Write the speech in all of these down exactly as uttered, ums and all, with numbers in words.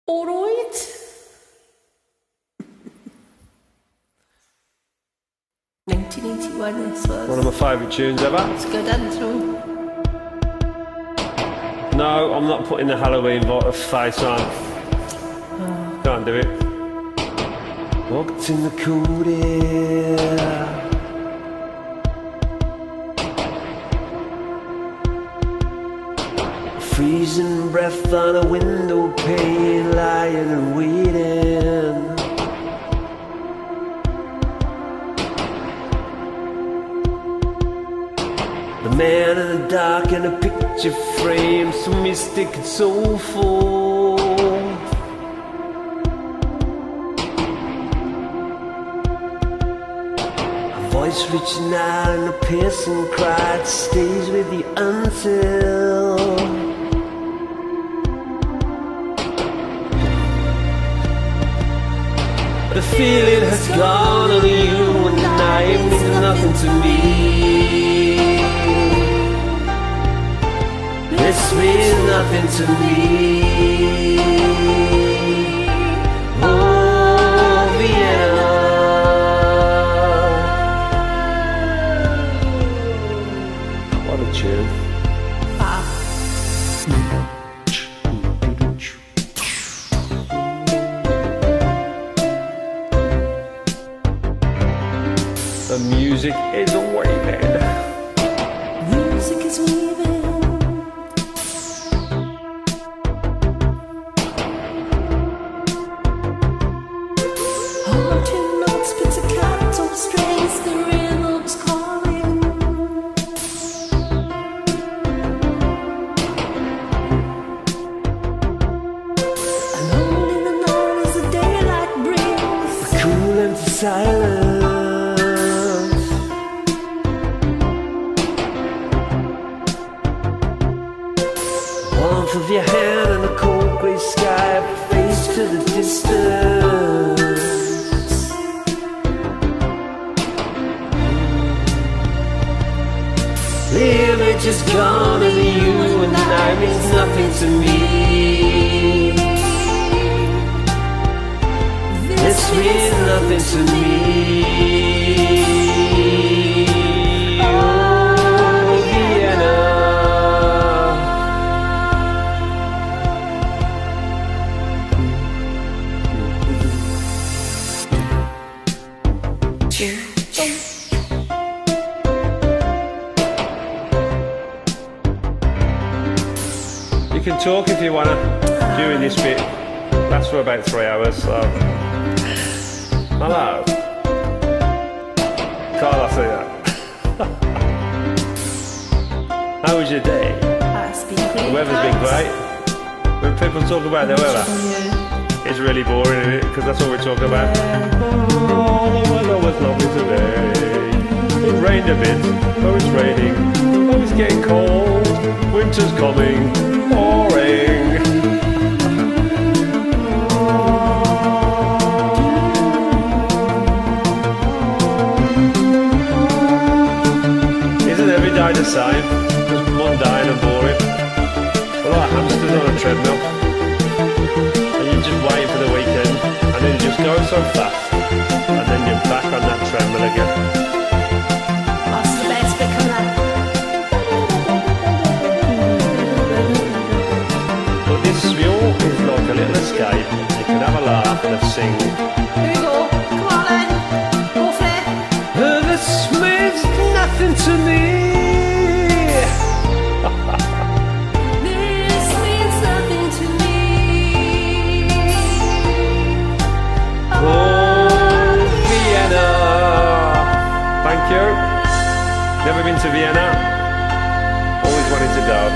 All right. nineteen eighty-one, this was. One of my favourite tunes ever. Let's go down through. No, I'm not putting the Halloween face on. Oh. Can't do it. Walked in the cool air. Freezing breath on a window pane, lying and waiting. The man in the dark in a picture frame, so mystic and soulful. A voice reaching out in a piercing cry, it stays with you until the feeling has gone on you, and the night means nothing to me. This means nothing to me. Oh, Vienna. What a tune. Ah. The music is waving. Music is waving. Haunting notes, pizzicato strings, the rhythm's calling. Alone in the night as the daylight brings The cool empty silence. Warmth of your hand and a cold grey sky, face to the distance. The image is gone and you and I means nothing to me. This means nothing to me. Oh, Vienna. You can talk if you wanna during this bit. Lasts for about three hours, so. Hello. Can't I say that? How was your day? That's been great. The weather's been great. When people talk about the weather, it's really boring, isn't it? Because that's all we talk about. Oh, the weather was lovely today. It rained a bit. Oh, it's raining. Oh, it's getting cold. Winter's coming. Boring. Isn't every day the same? Just mundane and boring. We're like hamsters on a treadmill. And you're just waiting for the weekend, and then you just go so fast, and then you're back on that treadmill again. What's the best bit coming up? But this mule is like a little escape. You can have a laugh and a sing. Here we go. Come on then. Go for it. Uh, this means nothing to me. This means nothing to me. Oh, Vienna. Thank you. Never been to Vienna. Always wanted to go.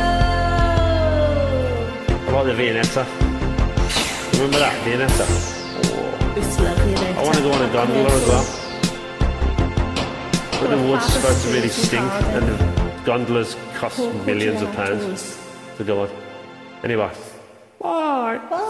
I like the Viennetta. Remember that, Viennetta? Oh. It's lovely, isn't it? I want to go on a gondola as well. But the wood's supposed to really stink, and the gondolas cost millions of pounds to go on. Anyway. Bye. Bye.